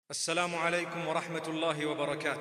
السلام عليكم ورحمة الله وبركاته.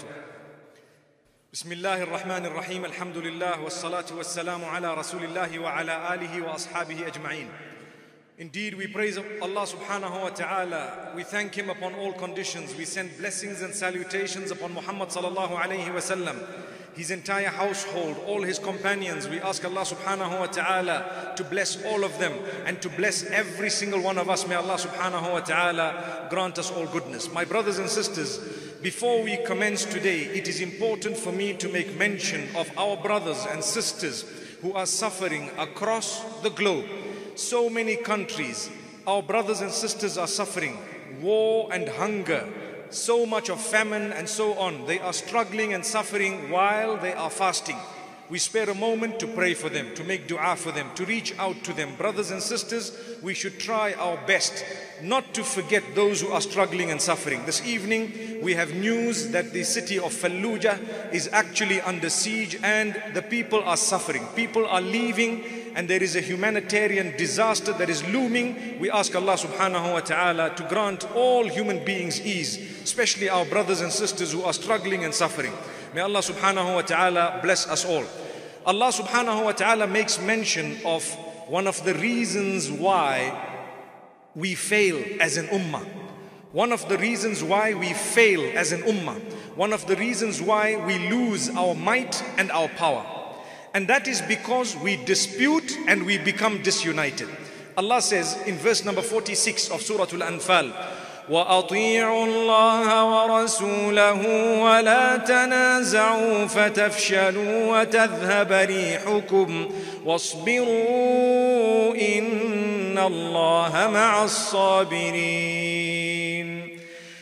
بسم الله الرحمن الرحيم. الحمد لله والصلاة والسلام على رسول الله وعلى آله وأصحابه أجمعين. Indeed, we praise Allah subhanahu wa ta'ala. We thank Him upon all conditions. We send blessings and salutations upon Muhammad sallallahu alayhi wa sallam, his entire household, all his companions. We ask Allah subhanahu wa ta'ala to bless all of them and to bless every single one of us. May Allah subhanahu wa ta'ala grant us all goodness. My brothers and sisters, before we commence today, it is important for me to make mention of our brothers and sisters who are suffering across the globe. So many countries, our brothers and sisters are suffering war and hunger, so much of famine and so on. They are struggling and suffering while they are fasting. We spare a moment to pray for them, to make dua for them, to reach out to them. Brothers and sisters, we should try our best not to forget those who are struggling and suffering. This evening, we have news that the city of Fallujah is actually under siege and the people are suffering. People are leaving and there is a humanitarian disaster that is looming. We ask Allah subhanahu wa ta'ala to grant all human beings ease, especially our brothers and sisters who are struggling and suffering. May Allah subhanahu wa ta'ala bless us all. Allah subhanahu wa ta'ala makes mention of one of the reasons why we fail as an ummah. One of the reasons why we fail as an ummah. One of the reasons why we lose our might and our power. And that is because we dispute and we become disunited. Allah says in verse number 46 of Surah Al-Anfal, وَأَطِيعُوا اللَّهَ وَرَسُولَهُ وَلَا تَنَازَعُوا فَتَفْشَلُوا وَتَذْهَبَ رِيحُكُمْ وَاصْبِرُوا إِنَّ اللَّهَ مَعَ الصَّابِرِينَ.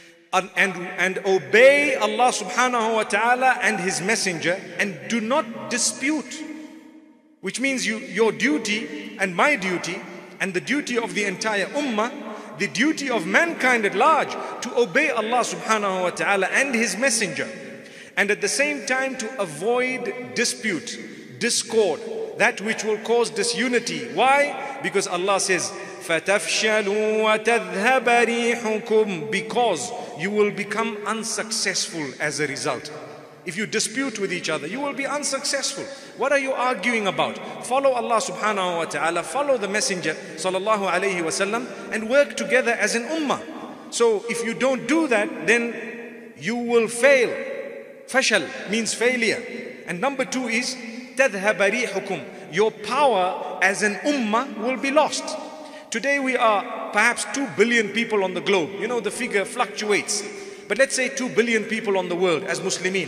And obey Allah subhanahu wa ta'ala and His messenger and do not dispute. Which means your duty and my duty and the duty of the entire ummah, the duty of mankind at large, to obey Allah subhanahu wa ta'ala and His messenger. And at the same time to avoid dispute, discord, that which will cause disunity. Why? Because Allah says, فَتَفْشَلُوا وَتَذْهَبَ رِيحُكُمْ, because you will become unsuccessful as a result. If you dispute with each other, you will be unsuccessful. What are you arguing about? Follow Allah subhanahu wa ta'ala, follow the Messenger sallallahu alayhi wa sallam, and work together as an ummah. So if you don't do that, then you will fail. Fashal means failure. And number two is تَذْهَبَ رِيحُكُمْ. Your power as an ummah will be lost. Today we are perhaps 2 billion people on the globe. You know, the figure fluctuates. But let's say 2 billion people on the world as Muslimin.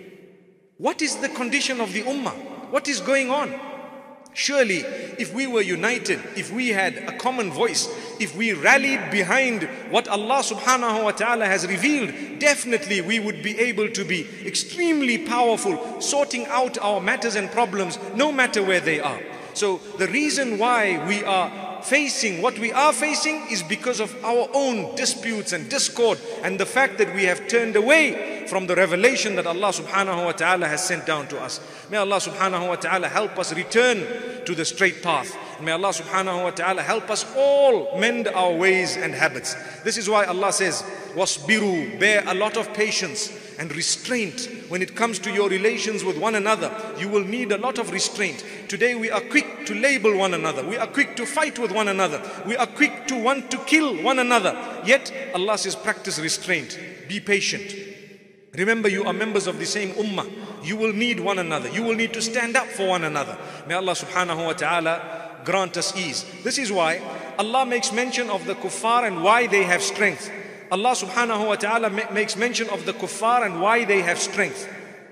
What is the condition of the ummah? What is going on? Surely, if we were united, if we had a common voice, if we rallied behind what Allah subhanahu wa ta'ala has revealed, definitely we would be able to be extremely powerful, sorting out our matters and problems, no matter where they are. So the reason why we are facing what we are facing is because of our own disputes and discord and the fact that we have turned away from the revelation that Allah subhanahu wa ta'ala has sent down to us. May Allah subhanahu wa ta'ala help us return to the straight path. May Allah subhanahu wa ta'ala help us all mend our ways and habits. This is why Allah says, وَاصْبِرُوا, bear a lot of patience and restraint when it comes to your relations with one another. You will need a lot of restraint. Today we are quick to label one another. We are quick to fight with one another. We are quick to want to kill one another. Yet Allah says practice restraint. Be patient. Remember, you are members of the same ummah. You will need one another. You will need to stand up for one another. May Allah subhanahu wa ta'ala grant us ease. This is why Allah makes mention of the kuffar and why they have strength. Allah subhanahu wa ta'ala makes mention of the kuffar and why they have strength.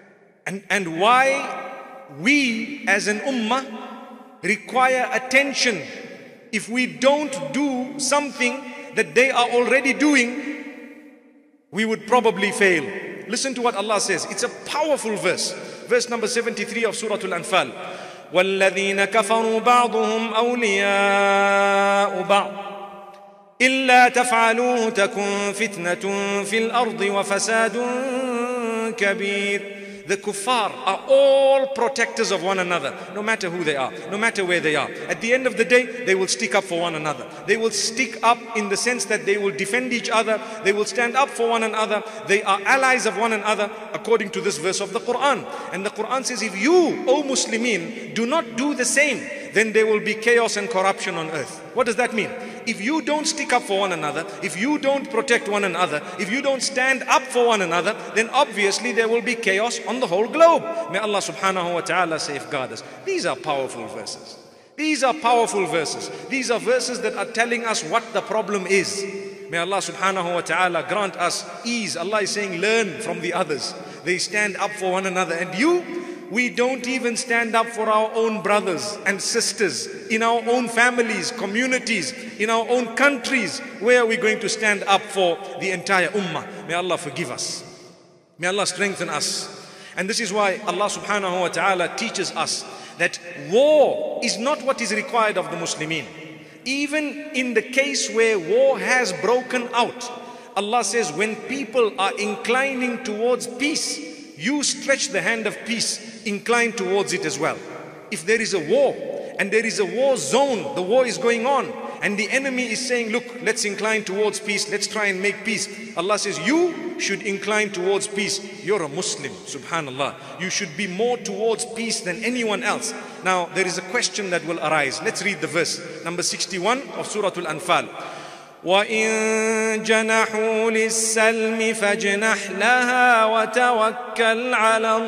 And why we as an ummah require attention. If we don't do something that they are already doing, we would probably fail. Listen to what Allah says. It's a powerful verse. Verse number 73 of Surah Al-Anfal. وَالَّذِينَ كَفَرُوا بَعْضُهُمْ أَوْلِيَاءُ بَعْضٍ إِلَّا تَفْعَلُوهُ تَكُنْ فِتْنَةٌ فِي الْأَرْضِ وَفَسَادٌ كَبِيرٌ. the kuffar are all protectors of one another, no matter who they are, no matter where they are. At the end of the day, they will stick up for one another. They will stick up in the sense that they will defend each other. They will stand up for one another. They are allies of one another, according to this verse of the Quran. And the Quran says, if you, O Muslimin, do not do the same, then there will be chaos and corruption on earth. What does that mean? If you don't stick up for one another, if you don't protect one another, if you don't stand up for one another, then obviously there will be chaos on the whole globe. May Allah subhanahu wa ta'ala safeguard us. These are powerful verses. These are powerful verses. These are verses that are telling us what the problem is. May Allah subhanahu wa ta'ala grant us ease. Allah is saying, learn from the others. They stand up for one another. And we don't even stand up for our own brothers and sisters in our own families, communities, in our own countries. Where are we going to stand up for the entire ummah? May Allah forgive us. May Allah strengthen us. And this is why Allah subhanahu wa ta'ala teaches us that war is not what is required of the Muslimin. Even in the case where war has broken out, Allah says when people are inclining towards peace, you stretch the hand of peace, incline towards it as well. If there is a war and there is a war zone, the war is going on, and the enemy is saying, look, let's incline towards peace, let's try and make peace. Allah says, you should incline towards peace. You're a Muslim, subhanallah. You should be more towards peace than anyone else. Now, there is a question that will arise. Let's read the verse, number 61 of Surah Al-Anfal. وَإِن جَنَحُوا لِلسَّلْمِ فَاجْنَحْ لَهَا وَتَوَكَّلْ عَلَى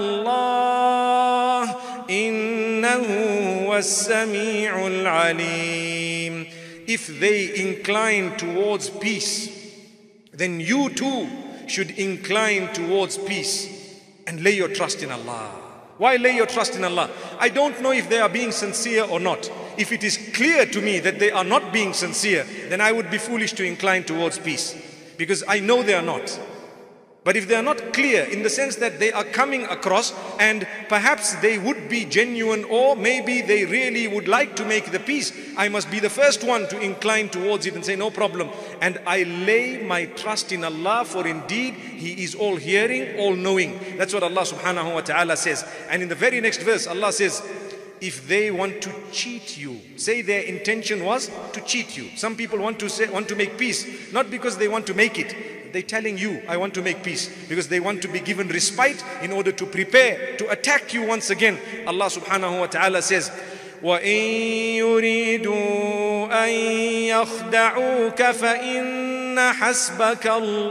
اللَّهِ إِنَّهُ هُوَ السَّمِيعُ الْعَلِيمُ. If they incline towards peace, then you too should incline towards peace and lay your trust in Allah. Why lay your trust in Allah? I don't know if they are being sincere or not. If it is clear to me that they are not being sincere, then I would be foolish to incline towards peace, because I know they are not. But if they are not clear in the sense that they are coming across and perhaps they would be genuine, or maybe they really would like to make the peace, I must be the first one to incline towards it and say, no problem. And I lay my trust in Allah, for indeed He is all hearing, all knowing. That's what Allah subhanahu wa ta'ala says. And in the very next verse, Allah says, if they want to cheat you, say their intention was to cheat you. Some people want to make peace, not because they want to make it. They're telling you, I want to make peace, because they want to be given respite in order to prepare to attack you once again. Allah subhanahu wa ta'ala says, وَإِن يُرِيدُوا أَن يَخْدَعُوكَ فَإِنَّ حَسْبَكَ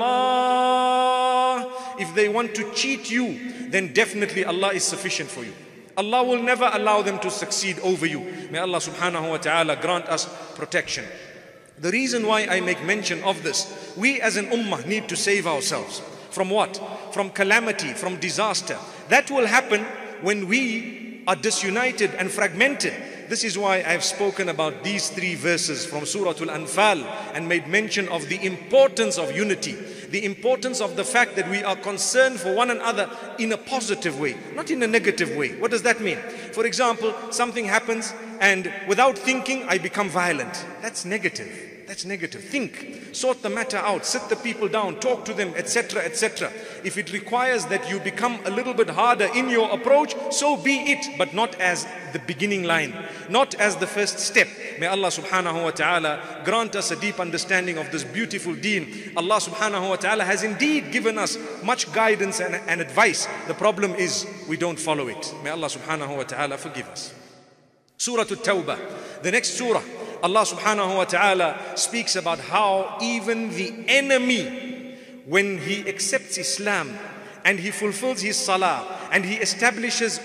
اللَّهُ. If they want to cheat you, then definitely Allah is sufficient for you. Allah will never allow them to succeed over you. May Allah subhanahu wa ta'ala grant us protection. The reason why I make mention of this, we as an ummah need to save ourselves. From what? From calamity, from disaster. That will happen when we are disunited and fragmented. This is why I've spoken about these 3 verses from Surah Al-Anfal and made mention of the importance of unity, the importance of the fact that we are concerned for one another in a positive way, not in a negative way. What does that mean? For example, something happens and without thinking I become violent. That's negative. That's negative. Think, sort the matter out, sit the people down, talk to them, etc., etc. If it requires that you become a little bit harder in your approach, so be it, but not as the beginning line, not as the first step. May Allah subhanahu wa ta'ala grant us a deep understanding of this beautiful deen. Allah subhanahu wa ta'ala has indeed given us much guidance and advice. The problem is we don't follow it. May Allah subhanahu wa ta'ala forgive us. Surah At-Tawbah, the next surah, Allah subhanahu wa ta'ala speaks about how even the enemy, when he accepts Islam and he fulfills his salah and he establishes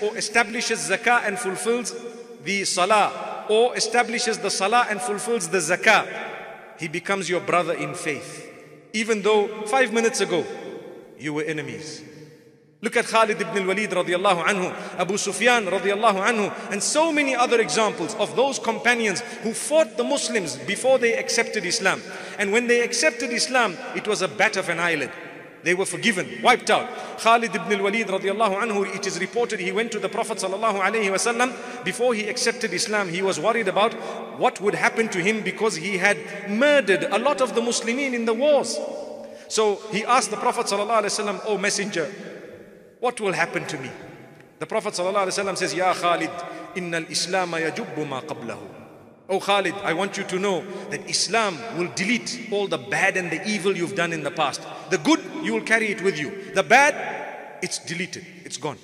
zakah and fulfills the salah, or establishes the salah and fulfills the zakah, he becomes your brother in faith, even though 5 minutes ago you were enemies. Look at Khalid ibn al-Walid radiallahu anhu, Abu Sufyan radiallahu anhu, and so many other examples of those companions who fought the Muslims before they accepted Islam. And when they accepted Islam, it was a bat of an eyelid. They were forgiven, wiped out. Khalid ibn al-Walid radiallahu anhu, it is reported he went to the Prophet sallallahu alayhi wasallam. Before he accepted Islam, he was worried about what would happen to him because he had murdered a lot of the Muslimin in the wars. So he asked the Prophet sallallahu alayhi wasallam, "O Messenger, what will happen to me? The Prophet ﷺ says, Ya Khalid, inna al-Islam yajubbu ma qablahu. Oh Khalid, I want you to know that Islam will delete all the bad and the evil you've done in the past. The good, you will carry it with you. The bad, it's deleted, it's gone.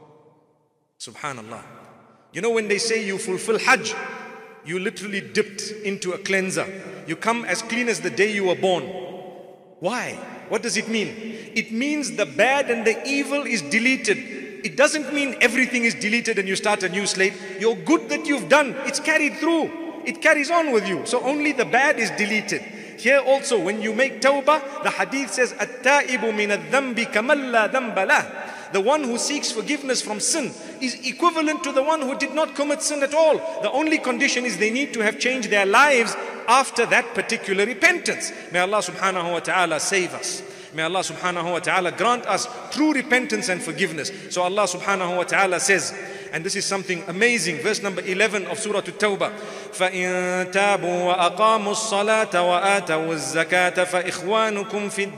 Subhanallah. You know when they say you fulfill Hajj, you literally dipped into a cleanser. You come as clean as the day you were born. Why? What does it mean? It means the bad and the evil is deleted. It doesn't mean everything is deleted and you start a new slate. Your good that you've done, it's carried through. It carries on with you. So only the bad is deleted. Here also, when you make tawbah, the hadith says, "At-ta'ibu min adh-dhanbi kaman la dhanba lah." The one who seeks forgiveness from sin is equivalent to the one who did not commit sin at all. The only condition is they need to have changed their lives after that particular repentance. May Allah subhanahu wa ta'ala save us. May Allah subhanahu wa ta'ala grant us true repentance and forgiveness. So Allah subhanahu wa ta'ala says, and this is something amazing, verse number 11 of Surah At-Tawbah, فَإِن تَابُوا وَأَقَامُوا الصَّلَاةَ وَآتَوُا الزَّكَاةَ فَإِخْوَانُكُمْ فِي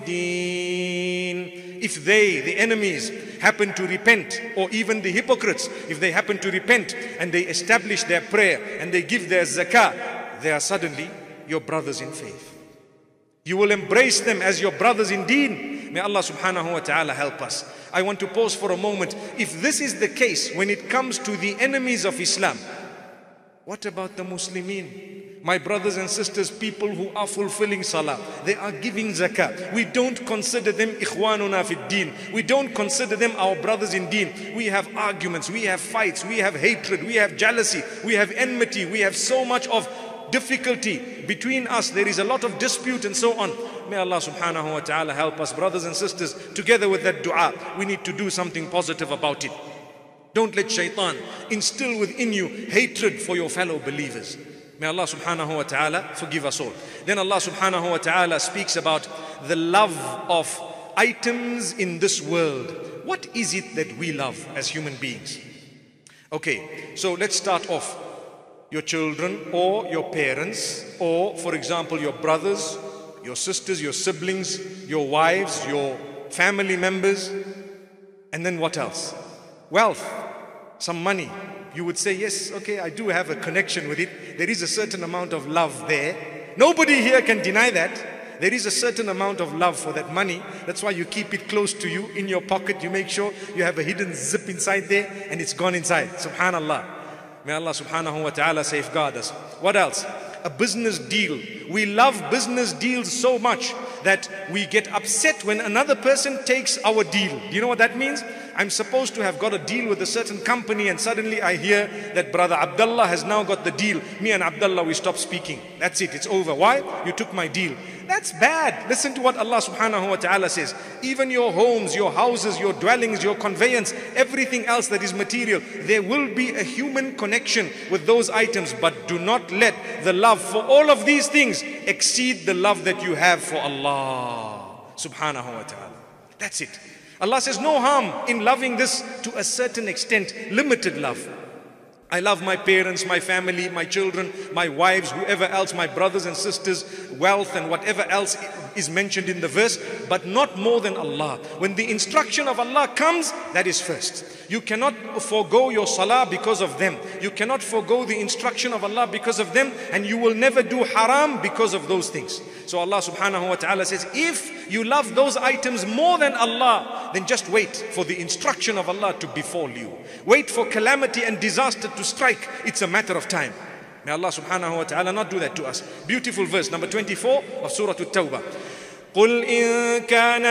الدِّينِ. If they, the enemies, happen to repent, or even the hypocrites, if they happen to repent and they establish their prayer and they give their zakah, they are suddenly your brothers in faith. You will embrace them as your brothers in deen. May Allah subhanahu wa ta'ala help us. I want to pause for a moment. If this is the case when it comes to the enemies of Islam, what about the Muslimin? My brothers and sisters, people who are fulfilling salah, they are giving zakah. We don't consider them ikhwanuna fid deen. We don't consider them our brothers in deen. We have arguments, we have fights, we have hatred, we have jealousy, we have enmity, we have so much of difficulty between us. There is a lot of dispute and so on. May Allah subhanahu wa ta'ala help us, brothers and sisters. Together with that dua, we need to do something positive about it. Don't let shaitan instill within you hatred for your fellow believers. May Allah subhanahu wa ta'ala forgive us all. Then Allah subhanahu wa ta'ala speaks about the love of items in this world. What is it that we love as human beings? Okay, so let's start off. Your children or your parents, or for example your brothers, your sisters, your siblings, your wives, your family members. And then what else? Wealth, some money. You would say, yes, okay, I do have a connection with it. There is a certain amount of love there. Nobody here can deny that. There is a certain amount of love for that money. That's why you keep it close to you in your pocket. You make sure you have a hidden zip inside there and it's gone inside. Subhanallah. May Allah subhanahu wa ta'ala safeguard us. What else? A business deal. We love business deals so much that we get upset when another person takes our deal. Do you know what that means? I'm supposed to have got a deal with a certain company and suddenly I hear that brother Abdullah has now got the deal. Me and Abdullah, we stop speaking. That's it, it's over. Why? You took my deal. That's bad. Listen to what Allah subhanahu wa ta'ala says. Even your homes, your houses, your dwellings, your conveyance, everything else that is material, there will be a human connection with those items, but do not let the love for all of these things exceed the love that you have for Allah subhanahu wa ta'ala. That's it. Allah says no harm in loving this to a certain extent, limited love. I love my parents, my family, my children, my wives, whoever else, my brothers and sisters, wealth and whatever else is mentioned in the verse, but not more than Allah. When the instruction of Allah comes, that is first. You cannot forego your salah because of them. You cannot forego the instruction of Allah because of them, and you will never do haram because of those things. So Allah subhanahu wa ta'ala says, if you love those items more than Allah, then just wait for the instruction of Allah to befall you. Wait for calamity and disaster to strike. It's a matter of time. May Allah subhanahu wa ta'ala not do that to us. Beautiful verse number 24 of Surah At-Tawbah. قل إن كان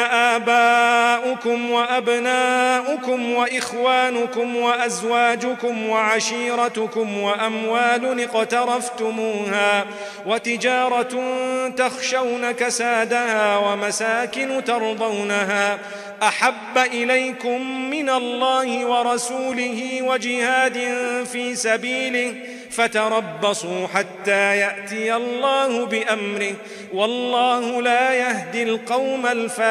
آباؤكم وأبناؤكم وإخوانكم وأزواجكم وعشيرتكم وأموال اقترفتموها وتجارة تخشون كسادها ومساكن ترضونها أحب إليكم من الله ورسوله وجهاد في سبيله فَتَرَبَّصُوا حَتَّى يَأْتِيَ اللَّهُ بِأَمْرِهِ وَاللَّهُ لَا يَهْدِي الْقَوْمَ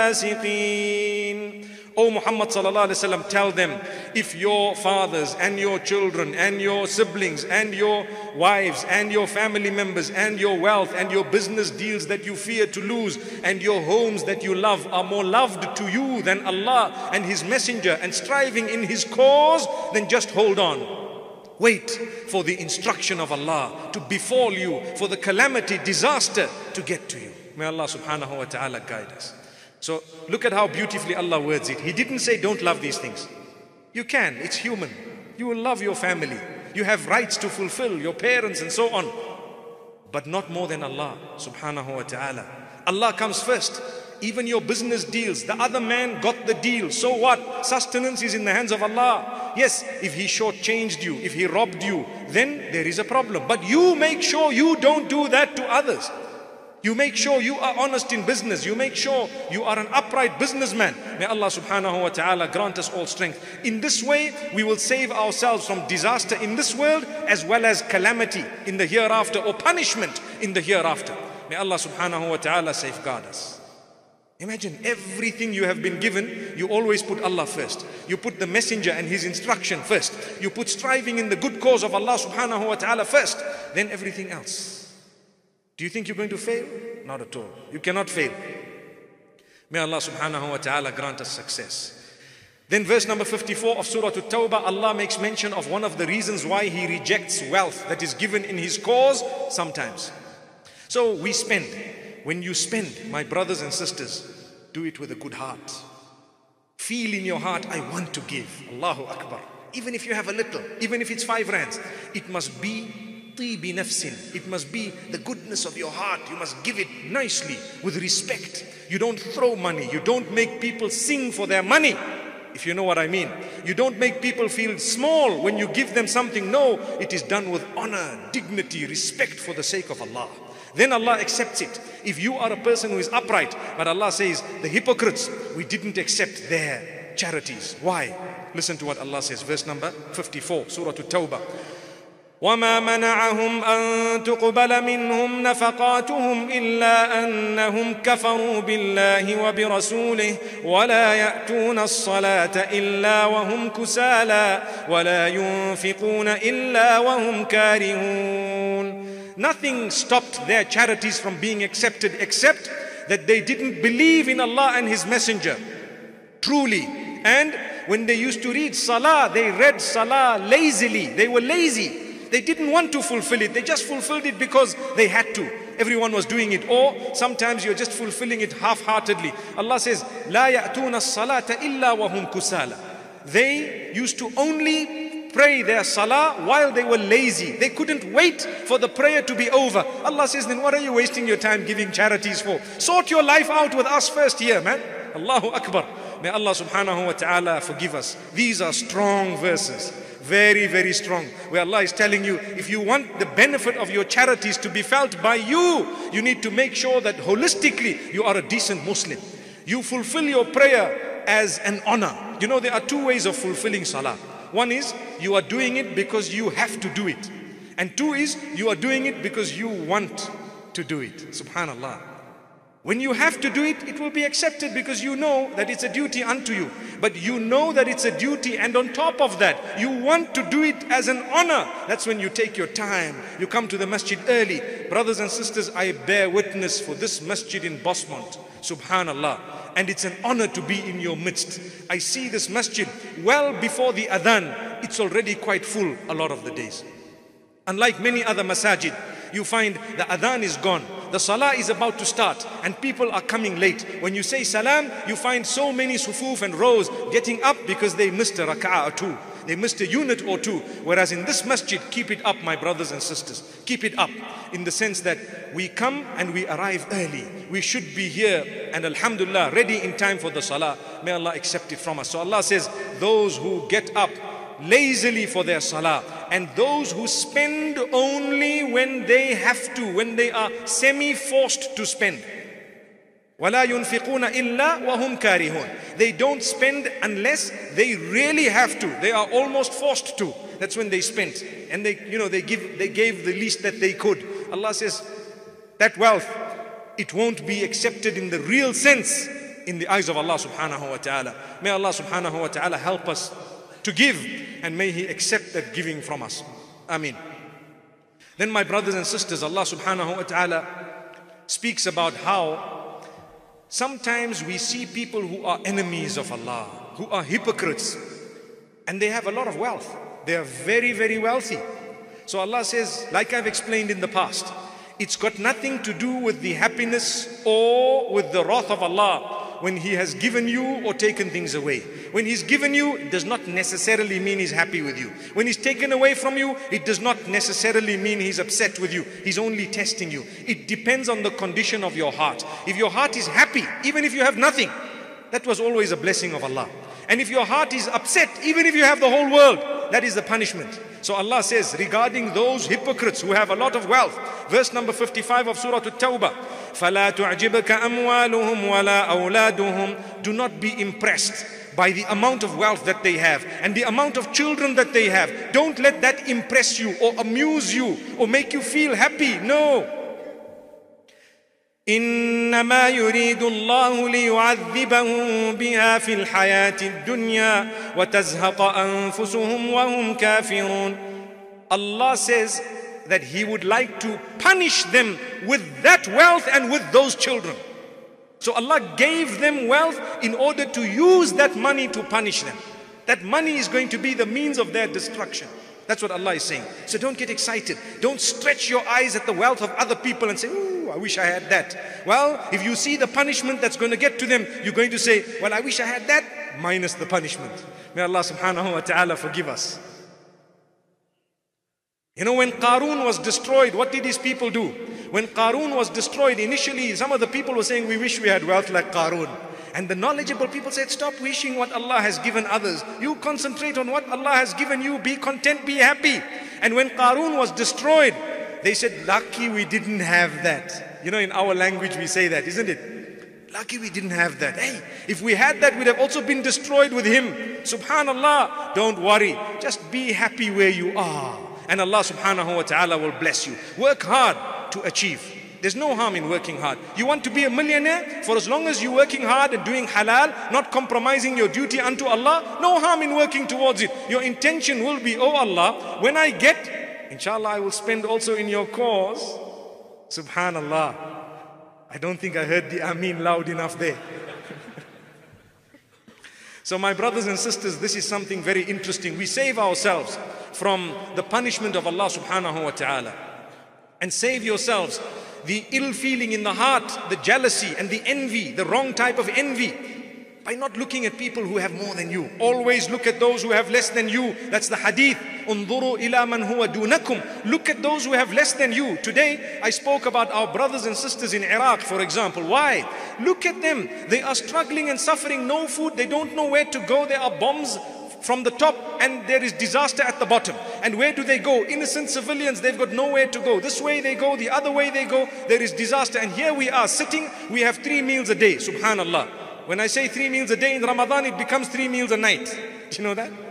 الْفَاسِقِينَ. O Muhammad sallallahu alaihi wasallam, tell them, if your fathers and your children and your siblings and your wives and your family members and your wealth and your business deals that you fear to lose and your homes that you love are more loved to you than Allah and His Messenger and striving in His cause, then just hold on. Wait for the instruction of Allah to befall you, for the calamity, disaster to get to you. May Allah subhanahu wa ta'ala guide us. So look at how beautifully Allah words it. He didn't say don't love these things. You can, it's human. You will love your family. You have rights to fulfill, your parents and so on. But not more than Allah subhanahu wa ta'ala. Allah comes first. Even your business deals, the other man got the deal. So what? Sustenance is in the hands of Allah. Yes, if he shortchanged you, if he robbed you, then there is a problem. But you make sure you don't do that to others. You make sure you are honest in business. You make sure you are an upright businessman. May Allah subhanahu wa ta'ala grant us all strength. In this way, we will save ourselves from disaster in this world as well as calamity in the hereafter or punishment in the hereafter. May Allah subhanahu wa ta'ala safeguard us. Imagine everything you have been given, you always put Allah first. You put the messenger and his instruction first. You put striving in the good cause of Allah subhanahu wa ta'ala first, then everything else. Do you think you're going to fail? Not at all. You cannot fail. May Allah subhanahu wa ta'ala grant us success. Then verse number 54 of Surah At-Tawbah, Allah makes mention of one of the reasons why He rejects wealth that is given in His cause sometimes. So we spend. When you spend, my brothers and sisters, do it with a good heart. Feel in your heart, I want to give. Allahu Akbar. Even if you have a little, even if it's 5 rands, it must be tibi nafsin. It must be the goodness of your heart. You must give it nicely, with respect. You don't throw money. You don't make people sing for their money, if you know what I mean. You don't make people feel small when you give them something. No, it is done with honor, dignity, respect for the sake of Allah. Then Allah accepts it. If you are a person who is upright, but Allah says, the hypocrites, we didn't accept their charities. Why? Listen to what Allah says, verse number 54, Surah At-Tawbah. وَمَا مَنَعَهُمْ أَن تُقْبَلَ مِنْهُمْ نَفَقَاتُهُمْ إِلَّا أَنَّهُمْ كَفَرُوا بِاللَّهِ وَبِرَسُولِهِ وَلَا يَأْتُونَ الصَّلَاةَ إِلَّا وَهُمْ كُسَالَى وَلَا يُنْفِقُونَ إِلَّا وَهُمْ كَارِهُونَ. Nothing stopped their charities from being accepted except that they didn't believe in Allah and His Messenger truly. And when they used to read Salah, they read Salah lazily. They were lazy. They didn't want to fulfill it. They just fulfilled it because they had to. Everyone was doing it. Or sometimes you're just fulfilling it half-heartedly. Allah says, لا يأتون الصلاة إلا وهم كسالى. They used to only pray their salah while they were lazy. They couldn't wait for the prayer to be over. Allah says, then what are you wasting your time giving charities for? Sort your life out with us first here, man. Allahu Akbar. May Allah subhanahu wa ta'ala forgive us. These are strong verses. Very, very strong. Where Allah is telling you, if you want the benefit of your charities to be felt by you, you need to make sure that holistically you are a decent Muslim. You fulfill your prayer as an honor. You know, there are 2 ways of fulfilling salah. One is, you are doing it because you have to do it. And 2 is, you are doing it because you want to do it. Subhanallah. When you have to do it, it will be accepted because you know that it's a duty unto you. But you know that it's a duty, and on top of that, you want to do it as an honor. That's when you take your time. You come to the masjid early. Brothers and sisters, I bear witness for this masjid in Bosmont. Subhanallah. And it's an honor to be in your midst. I see this masjid well before the adhan. It's already quite full a lot of the days. Unlike many other masajid, you find the adhan is gone. The salah is about to start and people are coming late. When you say salam, you find so many sufuf and rows getting up because they missed a rak'ah or 2. They missed a unit or 2. Whereas in this masjid, keep it up, my brothers and sisters. Keep it up in the sense that we come and we arrive early. We should be here and alhamdulillah, ready in time for the salah. May Allah accept it from us. So Allah says, those who get up lazily for their salah, and those who spend only when they have to, when they are semi-forced to spend. وَلَا يُنْفِقُونَ إِلَّا وَهُمْ كَارِهُونَ. They don't spend unless they really have to. They are almost forced to. That's when they spent. And they gave the least that they could. Allah says, that wealth, it won't be accepted in the real sense in the eyes of Allah subhanahu wa ta'ala. May Allah subhanahu wa ta'ala help us to give, and may He accept that giving from us. Ameen. Then my brothers and sisters, Allah subhanahu wa ta'ala speaks about how sometimes we see people who are enemies of Allah, who are hypocrites, and they have a lot of wealth. They are very, very wealthy. So Allah says, like I've explained in the past, it's got nothing to do with the happiness or with the wrath of Allah when He has given you or taken things away. When He's given you, it does not necessarily mean He's happy with you. When He's taken away from you, it does not necessarily mean He's upset with you. He's only testing you. It depends on the condition of your heart. If your heart is happy, even if you have nothing, that was always a blessing of Allah. And if your heart is upset, even if you have the whole world, that is the punishment. So Allah says regarding those hypocrites who have a lot of wealth, verse number 55 of Surah At-Tawbah, فَلَا تُعْجِبَكَ أَمْوَالُهُمْ وَلَا أَوْلَادُهُمْ. Do not be impressed by the amount of wealth that they have and the amount of children that they have. Don't let that impress you or amuse you or make you feel happy. No. إنما يريد الله ليعذبهم بها في الحياة الدنيا وتزهق أنفسهم وهم كافرون. Allah says that He would like to punish them with that wealth and with those children. So Allah gave them wealth in order to use that money to punish them. That money is going to be the means of their destruction. That's what Allah is saying. So don't get excited. Don't stretch your eyes at the wealth of other people and say, "Ooh, I wish I had that." Well, if you see the punishment that's going to get to them, you're going to say, "Well, I wish I had that," minus the punishment. May Allah subhanahu wa ta'ala forgive us. You know, when Qarun was destroyed, what did his people do? When Qarun was destroyed, initially some of the people were saying, "We wish we had wealth like Qarun." And the knowledgeable people said, "Stop wishing what Allah has given others. You concentrate on what Allah has given you. Be content, be happy." And when Qarun was destroyed, they said, "Lucky we didn't have that." You know, in our language we say that, isn't it? Lucky we didn't have that. Hey, if we had that, we'd have also been destroyed with him. Subhanallah. Don't worry. Just be happy where you are. And Allah subhanahu wa ta'ala will bless you. Work hard to achieve. There's no harm in working hard. You want to be a millionaire? For as long as you're working hard and doing halal, not compromising your duty unto Allah, no harm in working towards it. Your intention will be, "Oh Allah, when I get, inshallah, I will spend also in your cause." Subhanallah. I don't think I heard the Ameen loud enough there. So my brothers and sisters, this is something very interesting. We save ourselves from the punishment of Allah subhanahu wa ta'ala. And save yourselves the ill feeling in the heart, the jealousy and the envy, the wrong type of envy, by not looking at people who have more than you. Always look at those who have less than you. That's the hadith. Unzuru ila man huwa dunakum. Look at those who have less than you. Today, I spoke about our brothers and sisters in Iraq, for example. Why? Look at them. They are struggling and suffering. No food. They don't know where to go. There are bombs from the top and there is disaster at the bottom. And where do they go? Innocent civilians, they've got nowhere to go. This way they go, the other way they go, there is disaster. And here we are sitting, we have 3 meals a day, subhanallah. When I say 3 meals a day in Ramadan, it becomes 3 meals a night. Do you know that?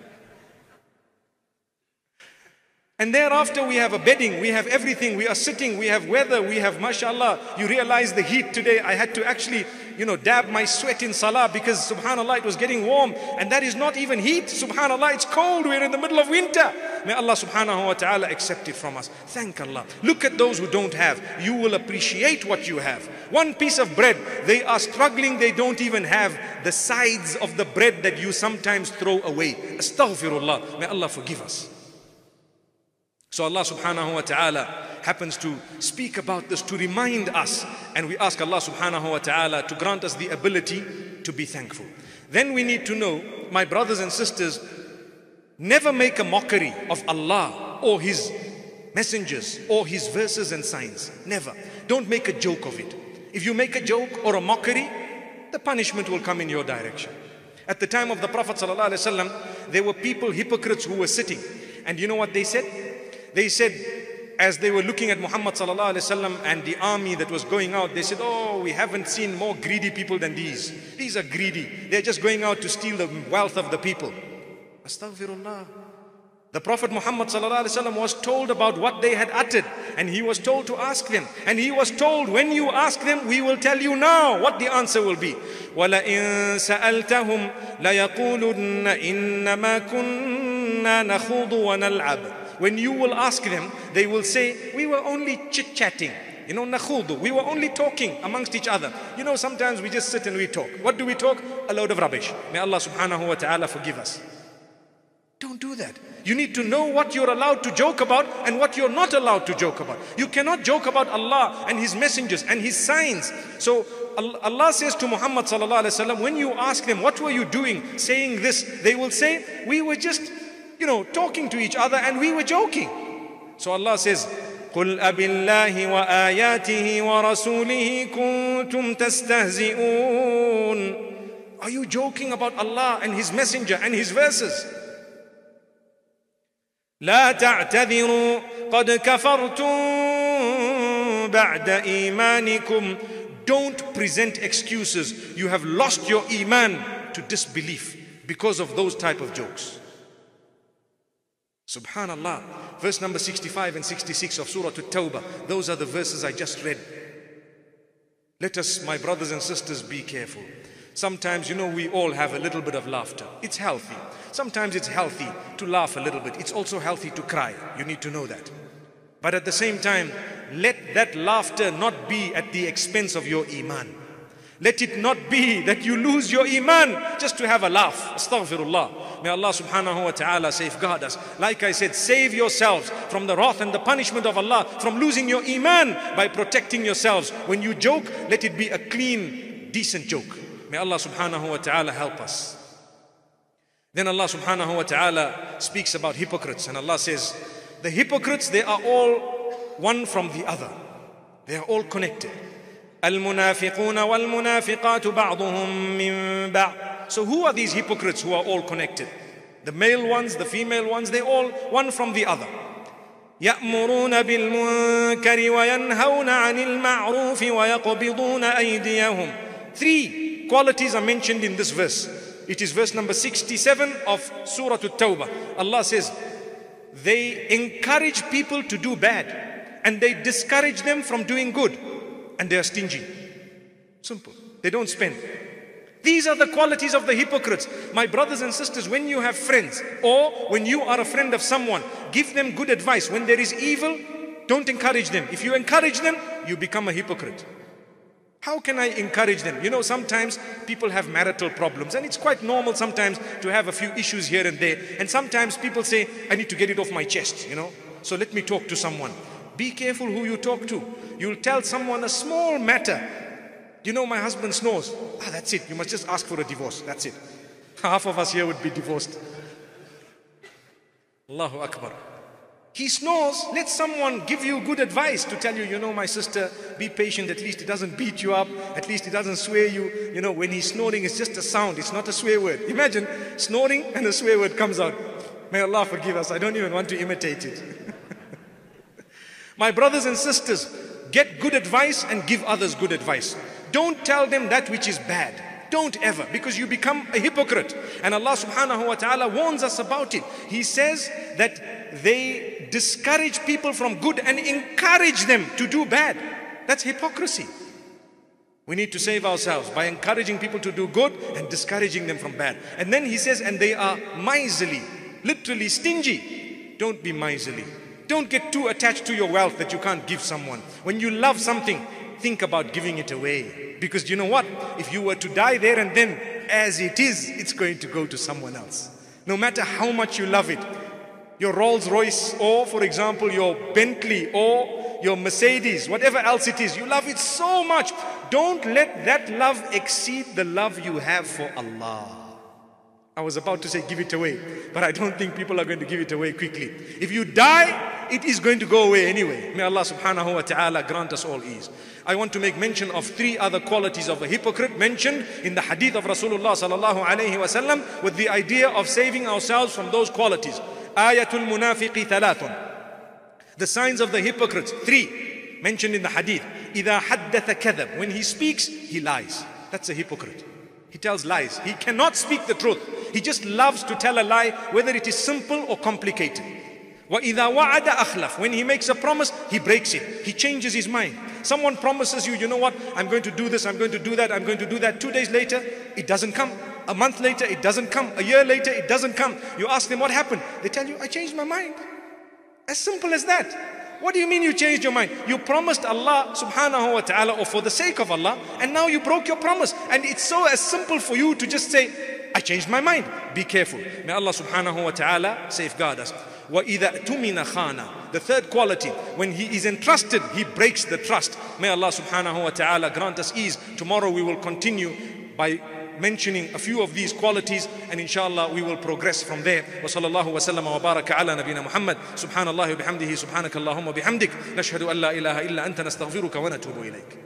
And thereafter we have a bedding, we have everything, we are sitting, we have weather, we have mashallah. You realize the heat today, I had to actually, dab my sweat in salah because subhanallah it was getting warm. And that is not even heat, subhanallah, it's cold, we're in the middle of winter. May Allah subhanahu wa ta'ala accept it from us. Thank Allah. Look at those who don't have. You will appreciate what you have. One piece of bread, they are struggling, they don't even have the sides of the bread that you sometimes throw away. Astaghfirullah. May Allah forgive us. So Allah subhanahu wa ta'ala happens to speak about this to remind us, and we ask Allah subhanahu wa ta'ala to grant us the ability to be thankful. Then we need to know, my brothers and sisters, never make a mockery of Allah or His messengers or His verses and signs. Never. Don't make a joke of it. If you make a joke or a mockery, the punishment will come in your direction. At the time of the Prophet ﷺ, there were people, hypocrites, who were sitting. And you know what they said? They said, as they were looking at Muhammad sallallahu alaihi wasallam and the army that was going out, they said, oh, we haven't seen more greedy people than these. These are greedy. They're just going out to steal the wealth of the people. Astaghfirullah. The Prophet Muhammad sallallahu alaihi wasallam was told about what they had uttered, and he was told to ask them. And he was told, when you ask them, we will tell you now what the answer will be. وَلَئِن سَأَلْتَهُمْ لَيَقُولُنَّ إِنَّمَا كُنَّا نَخُوضُ وَنَلْعَبُ. When you will ask them, they will say, we were only chit-chatting. You know, nakhudu. We were only talking amongst each other. You know, sometimes we just sit and we talk. What do we talk? A load of rubbish. May Allah subhanahu wa ta'ala forgive us. Don't do that. You need to know what you're allowed to joke about and what you're not allowed to joke about. You cannot joke about Allah and His messengers and His signs. So Allah says to Muhammad sallallahu alaihi wasallam, when you ask them, what were you doing saying this? They will say, we were just, you know, talking to each other and we were joking. So Allah says, قُلْ أَبِاللَّهِ وَآيَاتِهِ وَرَسُولِهِ كُنْتُمْ تَسْتَهْزِئُونَ. Are you joking about Allah and His messenger and His verses? لا تعتذروا قد كفرتم بعد إيمانكم. Don't present excuses. You have lost your iman to disbelief because of those type of jokes. Subhanallah. Verse number 65 and 66 of Surah At-Tawbah. Those are the verses I just read. Let us, my brothers and sisters, be careful. Sometimes, you know, we all have a little bit of laughter. It's healthy. Sometimes it's healthy to laugh a little bit. It's also healthy to cry. You need to know that. But at the same time, let that laughter not be at the expense of your iman. Let it not be that you lose your iman just to have a laugh. Astaghfirullah. May Allah subhanahu wa ta'ala safeguard us. Like I said, save yourselves from the wrath and the punishment of Allah, from losing your iman by protecting yourselves. When you joke, let it be a clean, decent joke. May Allah subhanahu wa ta'ala help us. Then Allah subhanahu wa ta'ala speaks about hypocrites, and Allah says, the hypocrites, they are all one from the other. They are all connected. المنافقون والمنافقات بعضهم من بعض. So who are these hypocrites who are all connected? The male ones, the female ones, they all one from the other. يأمرون بالمنكر وينهون عن المعروف ويقبضون أيديهم. 3 qualities are mentioned in this verse. It is verse number 67 of Surah At-Tawbah. Allah says, they encourage people to do bad and they discourage them from doing good, and they are stingy. Simple. They don't spend. These are the qualities of the hypocrites. My brothers and sisters, when you have friends or when you are a friend of someone, give them good advice. When there is evil, don't encourage them. If you encourage them, you become a hypocrite. How can I encourage them? You know, sometimes people have marital problems, and it's quite normal sometimes to have a few issues here and there. And sometimes people say, I need to get it off my chest, you know. So let me talk to someone. Be careful who you talk to. You'll tell someone a small matter. You know, my husband snores. That's it. You must just ask for a divorce. That's it. Half of us here would be divorced. Allahu Akbar. He snores. Let someone give you good advice to tell you, you know, my sister, be patient. At least he doesn't beat you up. At least he doesn't swear you. You know, when he's snoring, it's just a sound. It's not a swear word. Imagine snoring and a swear word comes out. May Allah forgive us. I don't even want to imitate it. My brothers and sisters, get good advice and give others good advice. Don't tell them that which is bad. Don't ever, because you become a hypocrite. And Allah subhanahu wa ta'ala warns us about it. He says that they discourage people from good and encourage them to do bad. That's hypocrisy. We need to save ourselves by encouraging people to do good and discouraging them from bad. And then he says, and they are miserly, literally stingy. Don't be miserly. Don't get too attached to your wealth that you can't give someone. When you love something, think about giving it away. Because you know what? If you were to die there and then, as it is, it's going to go to someone else. No matter how much you love it. Your Rolls Royce, or for example, your Bentley, or your Mercedes, whatever else it is, you love it so much. Don't let that love exceed the love you have for Allah. I was about to say give it away, but I don't think people are going to give it away quickly. If you die, it is going to go away anyway. May Allah subhanahu wa ta'ala grant us all ease. I want to make mention of 3 other qualities of a hypocrite mentioned in the hadith of Rasulullah sallallahu alayhi wa sallam, with the idea of saving ourselves from those qualities. Ayatul munafiqi thalathun. The signs of the hypocrites, 3, mentioned in the hadith. إِذَا حَدَّثَ كَذَبْ. When he speaks, he lies. That's a hypocrite. He tells lies. He cannot speak the truth. He just loves to tell a lie, whether it is simple or complicated. وَإِذَا وَعَدَ أَخْلَفْ. When he makes a promise, he breaks it. He changes his mind. Someone promises you, you know what, I'm going to do this, I'm going to do that, I'm going to do that. 2 days later, it doesn't come. A month later, it doesn't come. A year later, it doesn't come. You ask them what happened. They tell you, I changed my mind. As simple as that. What do you mean you changed your mind? You promised Allah subhanahu wa ta'ala, or for the sake of Allah, and now you broke your promise. And it's so as simple for you to just say, I changed my mind. Be careful. May Allah subhanahu wa ta'ala safeguard us. وَإِذَا اؤْتُمِنَ خَانَ. The third quality, when he is entrusted, he breaks the trust. May Allah subhanahu wa ta'ala grant us ease. Tomorrow we will continue by mentioning a few of these qualities, and inshallah we will progress from there. وصلى الله وسلم وبارك على نبينا محمد. سبحان الله وبحمده سبحانك اللهم وبحمدك نشهد أن لا إله إلا أنت نستغفرك ونتوب إليك.